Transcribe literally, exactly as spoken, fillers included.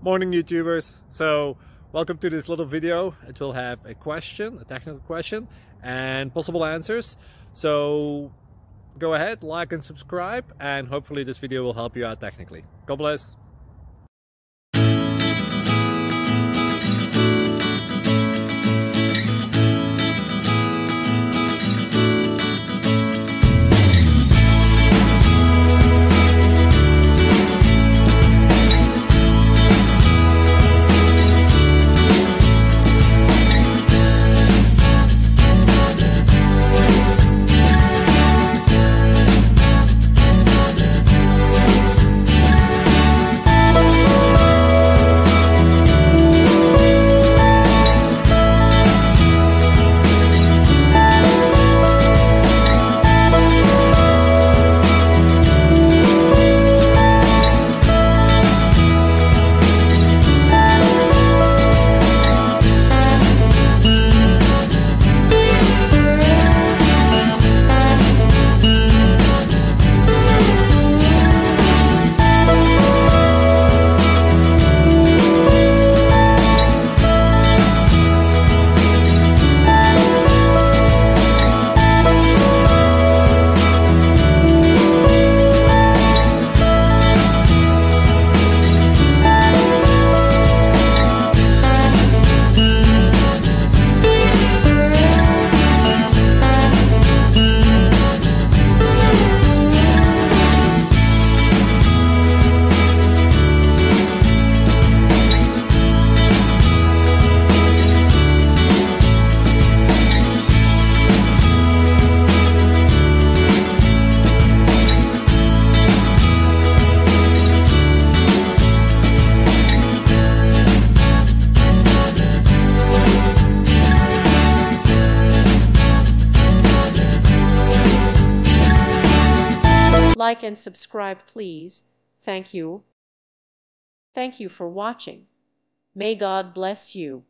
Morning YouTubers. So welcome to this little video. It will have a question, a technical question, and possible answers. So go ahead, like and subscribe, and hopefully this video will help you out technically. God bless. Like and subscribe, please. Thank you. Thank you for watching. May God bless you.